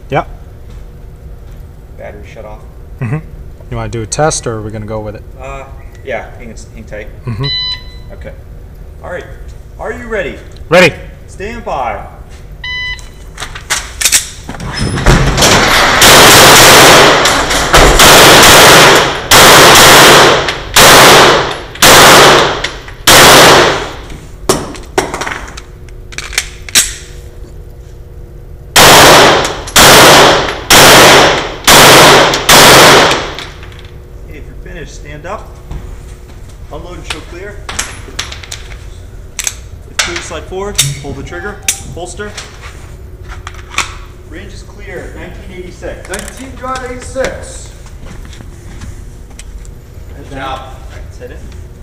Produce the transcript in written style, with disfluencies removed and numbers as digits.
Yep. Battery shut off. Mm-hmm. You want to do a test, or are we going to go with it? Yeah, hang tight. Mm-hmm. Okay. All right. Are you ready? Ready. Stand by. If you're finished, stand up. Unload and show clear. If clear, slide forward. Hold the trigger. Holster. Range is clear. 1986. 19.86. Good job. All right, set it.